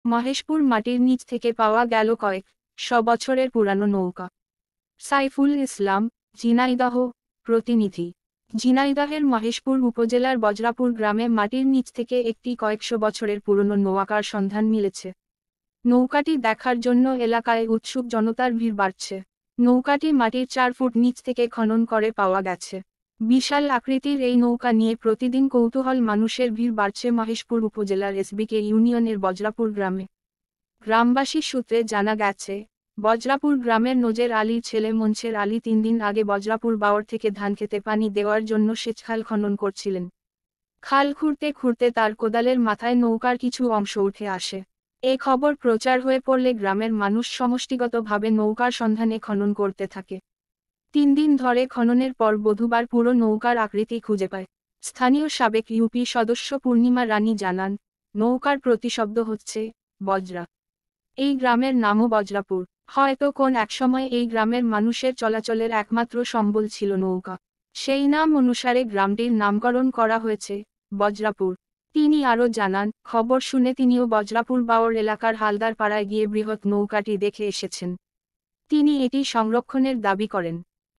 মহেশপুর মাটির নিচ থেকে পাওয়া গেল কয়েক শ বছরের পুরানো নৌকা। সাইফুল ইসলাম, ঝিনাইদহ প্রতিনিধি। ঝিনাইদহের মহেশপুর উপজেলার বজরাপুর গ্রামে মাটির নিচ থেকে একটি কয়েকশো বছরের পুরনো নৌকার সন্ধান মিলেছে। নৌকাটি দেখার জন্য এলাকায় উৎসুক জনতার ভিড় বাড়ছে। নৌকাটি মাটির 4 ফুট নিচ থেকে খনন করে পাওয়া গেছে। বিশাল আকৃতির এই নৌকা নিয়ে প্রতিদিন কৌতূহল মানুষের ভিড় বাড়ছে মহেশপুর উপজেলার এসবিকে ইউনিয়নের বজরাপুর গ্রামে। গ্রামবাসী সূত্রে জানা গেছে, বজরাপুর গ্রামের নজের আলীর ছেলে মনসের আলী 3 দিন আগে বজরাপুর বাওর থেকে ধানক্ষেতে পানি দেওয়ার জন্য সেচখাল খনন করছিলেন। খাল খুঁড়তে খুঁড়তে তার কোদালের মাথায় নৌকার কিছু অংশ উঠে আসে। এ খবর প্রচার হয়ে পড়লে গ্রামের মানুষ সমষ্টিগতভাবে নৌকার সন্ধানে খনন করতে থাকে। 3 দিন ধরে খননের পর বুধবার পুরো নৌকার আকৃতি খুঁজে পায়। স্থানীয় সাবেক ইউপি সদস্য পূর্ণিমা রানী জানান, নৌকার প্রতিশব্দ হচ্ছে বজরা। এই গ্রামের নামও বজরাপুর। হয়তো কোন একসময় এই গ্রামের মানুষের চলাচলের একমাত্র সম্বল ছিল নৌকা। সেই নাম অনুসারে গ্রামটির নামকরণ করা হয়েছে বজরাপুর। তিনি আরও জানান, খবর শুনে তিনিও বজরাপুর বাওর এলাকার হালদার পাড়ায় গিয়ে বৃহৎ নৌকাটি দেখে এসেছেন। তিনি এটি সংরক্ষণের দাবি করেন।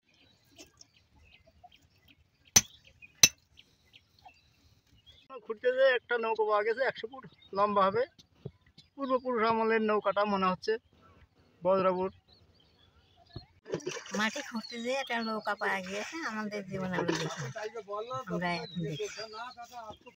ঘুরতে যেয়ে একটা নৌকা পাওয়া গেছে, 100 ফুট লম্বা হবে। পূর্বপুরুষ আমলের নৌকাটা মনে হচ্ছে। বজরাপুর মাটি খুঁড়তে যেয়ে একটা নৌকা পাওয়া গিয়েছে, আমাদের জীবনে আমি দেখি, আমরা এখন দেখি।